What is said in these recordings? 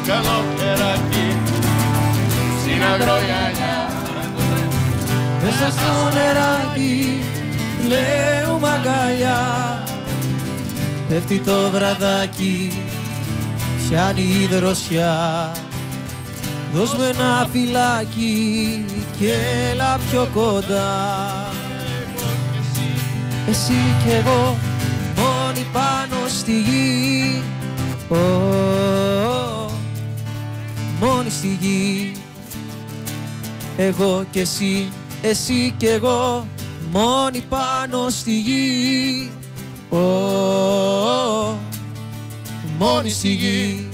καλό περάκι στην αγρογιαλιά. Μέσα στο νεράκι πλέουμε αγκαλιά. Πέφτει το βραδάκι, πιάνει η δροσιά. Δώσ' μου ένα φυλάκι και έλα πιο κοντά. Εσύ κι εγώ μόνοι πάνω στη γη. Μόνοι στη γη. Εγώ κι εσύ, εσύ κι εγώ μόνοι πάνω στη γη. Μόνοι στη γη.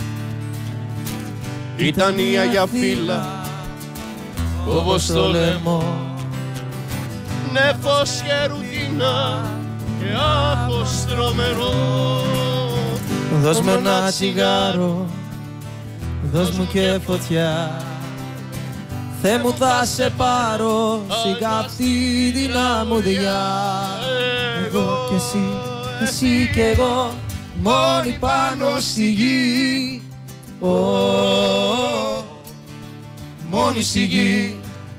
Ήταν η Αγιά Φύλλα, όπως το λαιμό, νέφος και ρουτίνα και άγχος τρομερό. δώσ' μου ένα τσιγάρο, δώσ' μου και φωτιά. Θεέ μου θα σε πάρω σιγά αυτή την αμμουδιά. Εγώ κι εσύ, εσύ κι εγώ μόνοι πάνω στη γη. Μόνοι στη γη.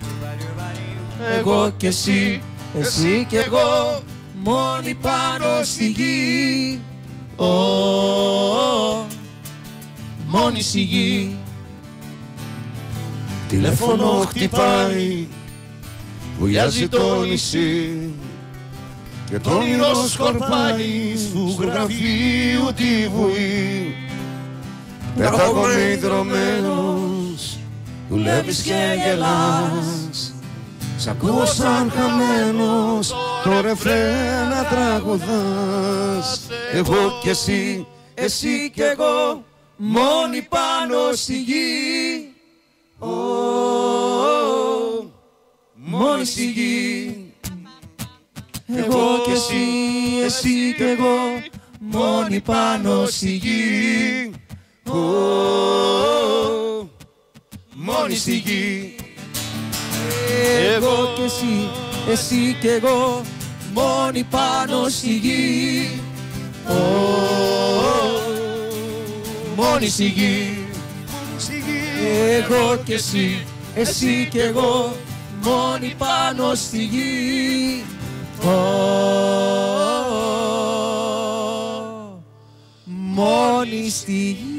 Εγώ κι εσύ, εσύ κι εγώ μόνοι πάνω στη γη. Μόνοι στη γη. Τηλέφωνο χτυπάει, βουλιάζει το νησί και το όνειρο σκορπάει στου γραφείου τη βουή. Πέταγομαι ιδρωμένος, δουλεύεις και γελάς. Σ' ακούω σαν χαμένος, το ρεφρέν να τραγουδάς. Εγώ κι εσύ, εσύ κι εγώ μόνοι πάνω στη γη. Μόνοι στη γη. Εγώ κι εσύ, εσύ κι εγώ μόνοι πάνω στη γη. Μόνοι στη γη. Εγώ κι εσύ, εσύ κι εγώ μόνοι πάνω στη γη. Μόνοι στη γη. Εγώ κι εσύ, εσύ κι εγώ μόνοι πάνω στη γη. Μόνοι στη γη.